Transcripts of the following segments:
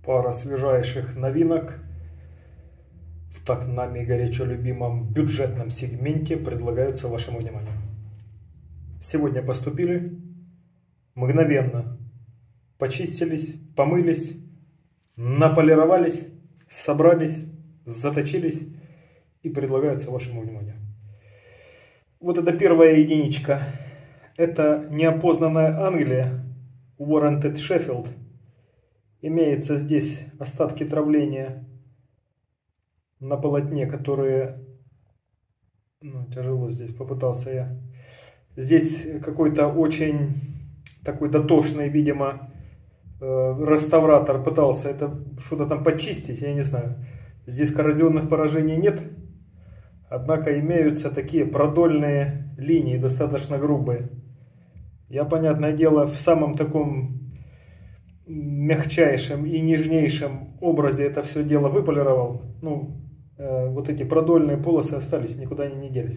Пара свежайших новинок в так нами горячо любимом бюджетном сегменте предлагаются вашему вниманию. Сегодня поступили, мгновенно почистились, помылись, наполировались, собрались, заточились и предлагаются вашему вниманию. Вот это первая единичка. Это неопознанная Англия, Warranted Sheffield. Имеется здесь остатки травления на полотне, которые... тяжело здесь, попытался я. Здесь какой-то очень такой дотошный, видимо, реставратор пытался это что-то там почистить, я не знаю. Здесь коррозионных поражений нет, однако имеются такие продольные линии, достаточно грубые. Я, понятное дело, в самом таком мягчайшем и нежнейшем образе это все дело выполировал. Вот эти продольные полосы остались, никуда они не делись.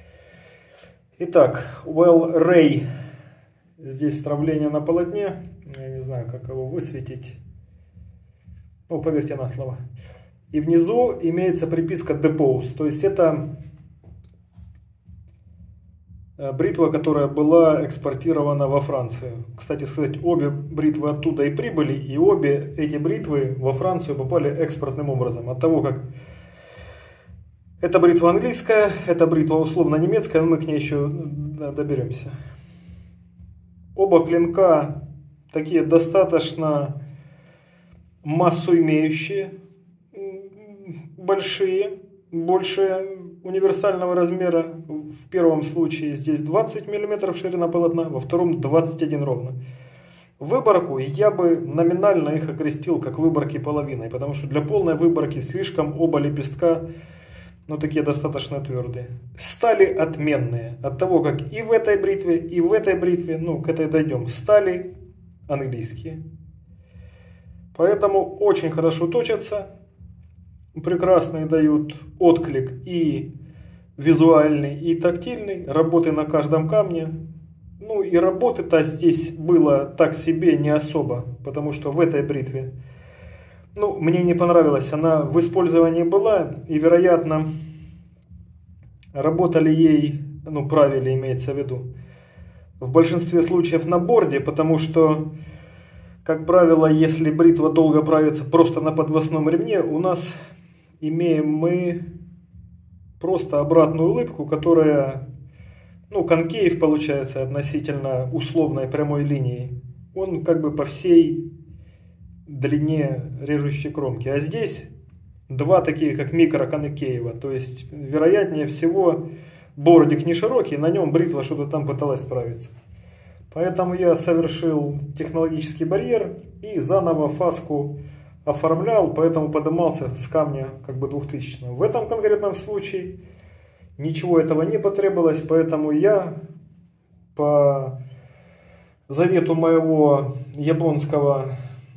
Итак, Well Ray. Здесь травление на полотне. Я не знаю, как его высветить. Поверьте на слово. И внизу имеется приписка Depose. То есть это бритва, которая была экспортирована во Францию. Кстати сказать, обе бритвы оттуда и прибыли, и обе эти бритвы во Францию попали экспортным образом. От того, как эта бритва английская, эта бритва условно немецкая, но мы к ней еще доберемся. Оба клинка такие достаточно массу имеющие, большие, больше универсального размера. В первом случае здесь 20 мм ширина полотна, во втором 21 ровно. Выборку я бы номинально их окрестил как выборки половиной, потому что для полной выборки слишком оба лепестка, такие достаточно твердые. Стали отменные. От того, как и в этой бритве, к этой дойдем, стали английские. Поэтому очень хорошо точатся. Прекрасные дают отклик и визуальный, и тактильный. Работы на каждом камне. И работы-то здесь было так себе не особо. Потому что в этой бритве мне не понравилось. Она в использовании была. И, вероятно, работали ей, правили, имеется в виду, в большинстве случаев на борде. Потому что, как правило, если бритва долго правится просто на подвесном ремне, у нас имеем мы просто обратную улыбку, которая, конкейв получается относительно условной прямой линии. Он как бы по всей длине режущей кромки. А здесь два такие, как микро конкейва. То есть, вероятнее всего, бордик не широкий, на нем бритва что-то там пыталась справиться. Поэтому я совершил технологический барьер и заново фаску оформлял, поэтому поднимался с камня как бы 2000. В этом конкретном случае ничего этого не потребовалось, поэтому я по завету моего японского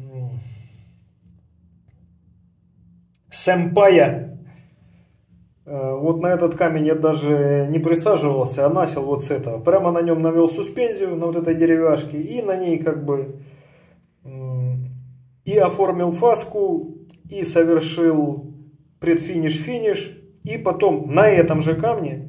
сэмпая, вот на этот камень я даже не присаживался, а начал вот с этого. Прямо на нем навел суспензию, на вот этой деревяшке, и на ней как бы и оформил фаску, и совершил предфиниш-финиш, и потом на этом же камне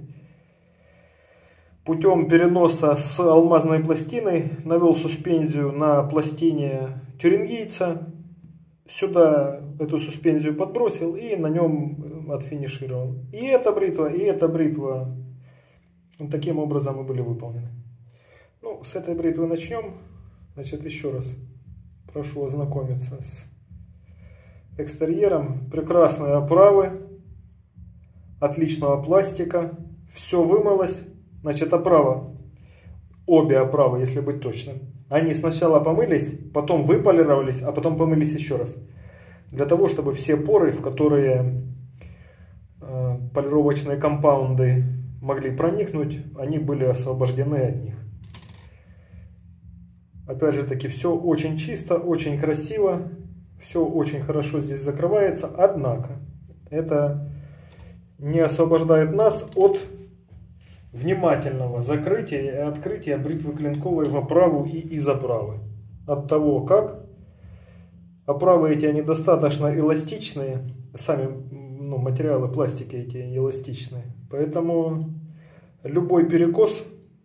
путем переноса с алмазной пластины навел суспензию на пластине тюрингийца, сюда эту суспензию подбросил и на нем отфинишировал. И эта бритва таким образом и были выполнены. С этой бритвы начнем. Значит, еще раз прошу ознакомиться с экстерьером. Прекрасные оправы, отличного пластика, все вымылось. Значит, оправа, обе оправы, если быть точным, они сначала помылись, потом выполировались, а потом помылись еще раз. Для того, чтобы все поры, в которые полировочные компаунды могли проникнуть, они были освобождены от них. Опять же таки, все очень чисто, очень красиво, все очень хорошо здесь закрывается, однако это не освобождает нас от внимательного закрытия и открытия бритвы клинковой в оправу и из оправы. От того, как Оправы эти, они достаточно эластичные. Сами материалы пластики эти эластичные. Поэтому любой перекос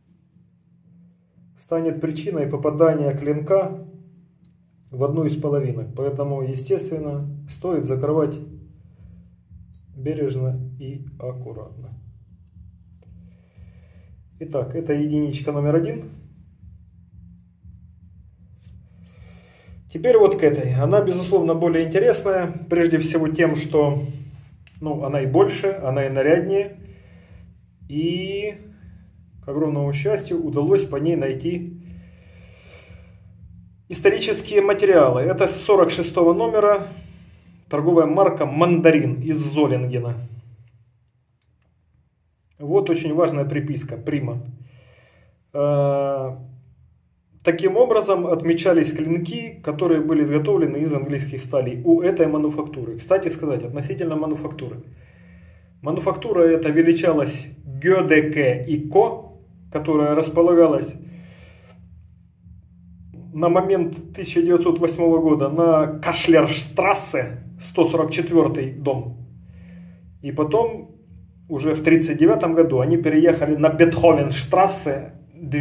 станет причиной попадания клинка в одну из половинок. Поэтому, естественно, стоит закрывать бережно и аккуратно. Итак, это единичка номер 1. Теперь вот к этой. Она, безусловно, более интересная. Прежде всего тем, что она и больше, она и наряднее. И, к огромному счастью, удалось по ней найти исторические материалы. Это с 46 номера. Торговая марка «Мандарин» из Золингена. Вот очень важная приписка, прима. Таким образом отмечались клинки, которые были изготовлены из английских сталей у этой мануфактуры. Кстати сказать, относительно мануфактуры. Мануфактура эта величалась Gödeke & Co., которая располагалась на момент 1908 года на Кашлерштрассе, 144 дом. И потом, уже в 1939 году, они переехали на Бетховенштрассе,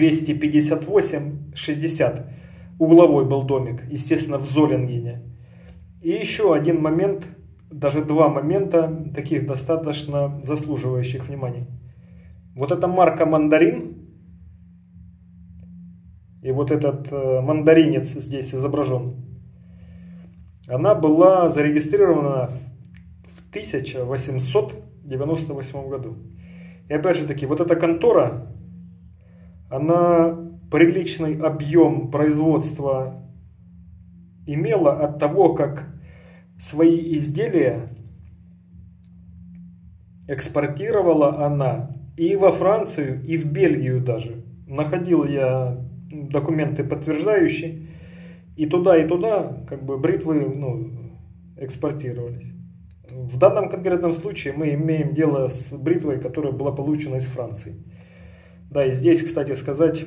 258-60. Угловой был домик, естественно, в Золингене. И еще один момент, даже два момента, таких достаточно заслуживающих внимания. Вот эта марка «Мандарин», и вот этот мандаринец здесь изображен, она была зарегистрирована в 1898 году. И опять же таки, вот эта контора, она приличный объем производства имела от того, как свои изделия экспортировала она и во Францию, и в Бельгию даже. Находил я документы подтверждающие, и туда как бы бритвы экспортировались. В данном конкретном случае мы имеем дело с бритвой, которая была получена из Франции. Да, и здесь, кстати сказать,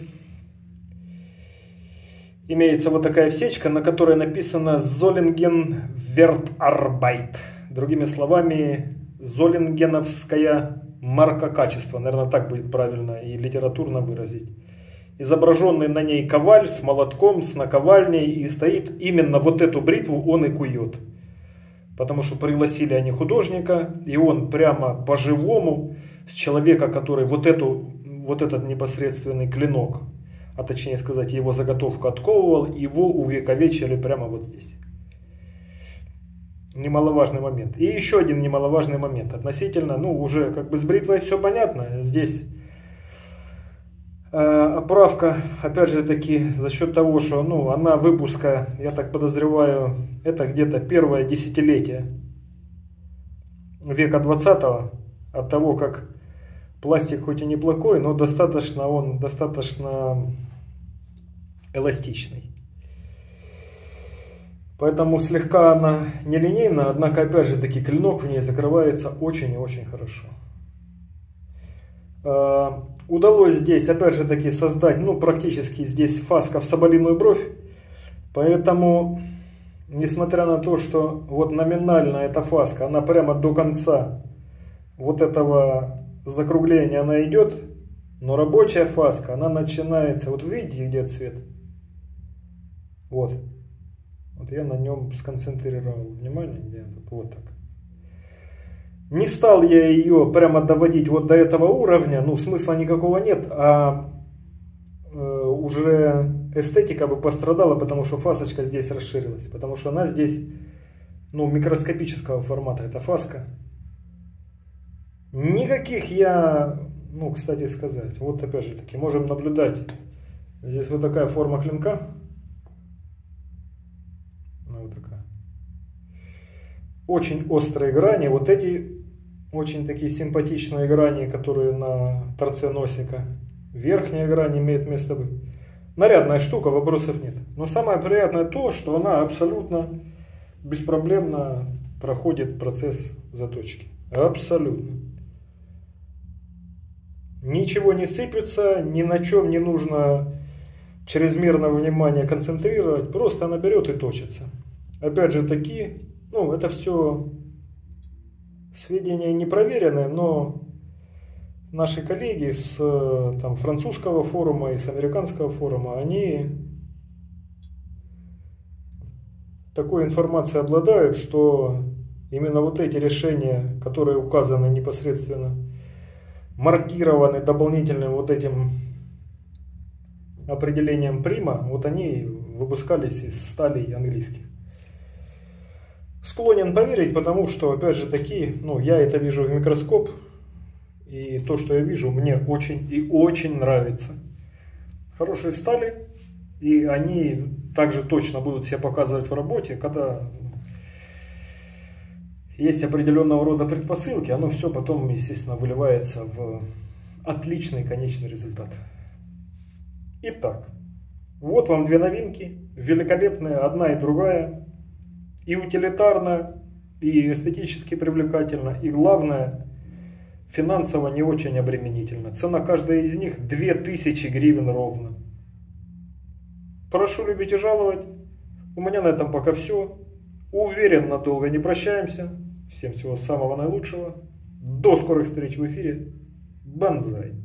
имеется вот такая всечка, на которой написано «Золинген Вертарбайт». Другими словами, золингеновская марка качества. Наверное, так будет правильно и литературно выразить. Изображенный на ней коваль с молотком, с наковальней, и стоит именно вот эту бритву он и кует. Потому что пригласили они художника, и он прямо по-живому с человека, который вот этот непосредственный клинок, а точнее сказать, его заготовку отковывал, его увековечили прямо вот здесь. Немаловажный момент. И еще один немаловажный момент. Относительно, уже как бы с бритвой все понятно. Здесь оправка, опять же таки, за счет того, что она выпуска, я так подозреваю, это где-то первое десятилетие века 20-го, от того, как пластик хоть и неплохой, но он достаточно эластичный. Поэтому слегка она нелинейна, однако опять же таки клинок в ней закрывается очень и очень хорошо. Удалось здесь опять же таки создать, практически здесь фаска в соболиную бровь. Поэтому, несмотря на то, что вот номинально эта фаска, она прямо до конца вот этого закругления она идет, но рабочая фаска, она начинается, вот видите, где цвет? Вот я на нем сконцентрировал внимание, вот так. Не стал я ее прямо доводить вот до этого уровня, смысла никакого нет, а уже эстетика бы пострадала, потому что фасочка здесь расширилась, потому что она здесь, микроскопического формата, эта фаска. Никаких я, кстати сказать, вот опять же таки, можем наблюдать, здесь вот такая форма клинка. Вот такая. Очень острые грани, вот эти очень такие симпатичные грани, которые на торце носика. Верхняя грань имеет место быть. Нарядная штука, вопросов нет. Но самое приятное то, что она абсолютно беспроблемно проходит процесс заточки. Абсолютно. Ничего не сыпется, ни на чем не нужно чрезмерно внимание концентрировать. Просто она берет и точится. опять же таки, ну, это все сведения не проверенные, но наши коллеги с там, французского форума и с американского форума, они такой информацией обладают, что именно вот эти решения, которые указаны непосредственно, маркированы дополнительным вот этим определением прима, вот они выпускались из сталей английских. Склонен поверить, потому что, опять же таки, ну, я это вижу в микроскоп, и то, что я вижу, мне очень и очень нравится. Хорошие стали, и они также точно будут себя показывать в работе, когда есть определенного рода предпосылки, оно все потом, естественно, выливается в отличный конечный результат. Итак, вот вам две новинки, великолепные, одна и другая, и утилитарно, и эстетически привлекательно, и главное, финансово не очень обременительно. Цена каждой из них 2000 гривен ровно. Прошу любить и жаловать. У меня на этом пока все. Уверен, надолго не прощаемся. Всем всего самого наилучшего. До скорых встреч в эфире. Банзай.